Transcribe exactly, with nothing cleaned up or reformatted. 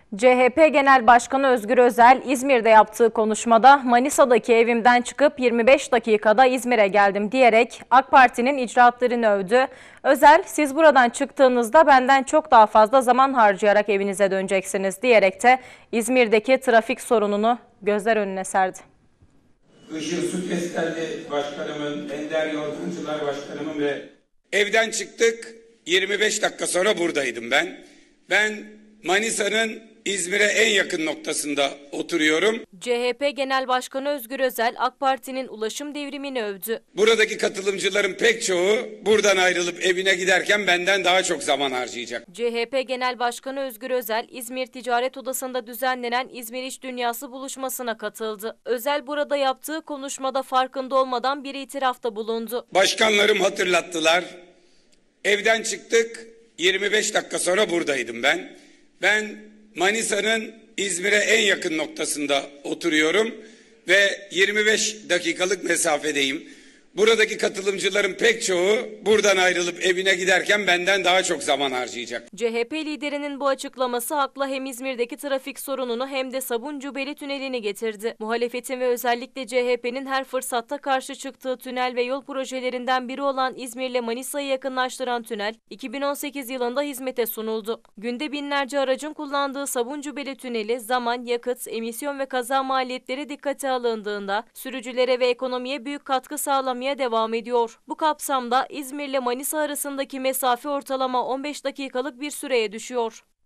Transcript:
C H P Genel Başkanı Özgür Özel, İzmir'de yaptığı konuşmada Manisa'daki evimden çıkıp yirmi beş dakikada İzmir'e geldim diyerek AK Parti'nin icraatlarını övdü. Özel, siz buradan çıktığınızda benden çok daha fazla zaman harcayarak evinize döneceksiniz diyerek de İzmir'deki trafik sorununu gözler önüne serdi. Işıl Sütestelli Başkanımın, Ender Yorgancılar Başkanımın ve evden çıktık, yirmi beş dakika sonra buradaydım ben. Ben Manisa'nın İzmir'e en yakın noktasında oturuyorum. C H P Genel Başkanı Özgür Özel, AK Parti'nin ulaşım devrimini övdü. Buradaki katılımcıların pek çoğu buradan ayrılıp evine giderken benden daha çok zaman harcayacak. C H P Genel Başkanı Özgür Özel, İzmir Ticaret Odası'nda düzenlenen İzmir İş Dünyası buluşmasına katıldı. Özel burada yaptığı konuşmada farkında olmadan bir itirafta bulundu. Başkanlarım hatırlattılar. Evden çıktık, yirmi beş dakika sonra buradaydım ben. Ben Manisa'nın İzmir'e en yakın noktasında oturuyorum ve yirmi beş dakikalık mesafedeyim. Buradaki katılımcıların pek çoğu buradan ayrılıp evine giderken benden daha çok zaman harcayacak. C H P liderinin bu açıklaması hakla hem İzmir'deki trafik sorununu hem de Sabuncu-Beli tünelini getirdi. Muhalefetin ve özellikle C H P'nin her fırsatta karşı çıktığı tünel ve yol projelerinden biri olan İzmir'le Manisa'yı yakınlaştıran tünel, iki bin on sekiz yılında hizmete sunuldu. Günde binlerce aracın kullandığı Sabuncu-Beli tüneli zaman, yakıt, emisyon ve kaza maliyetleri dikkate alındığında sürücülere ve ekonomiye büyük katkı sağlamaya devam ediyor. Bu kapsamda İzmir ile Manisa arasındaki mesafe ortalama on beş dakikalık bir süreye düşüyor.